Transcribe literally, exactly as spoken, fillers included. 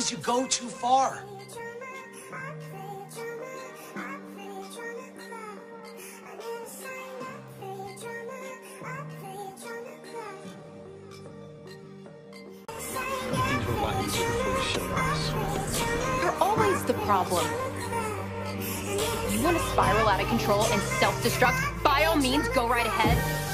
Because you go too far. You're always the problem. You want to spiral out of control and self-destruct? By all means, go right ahead.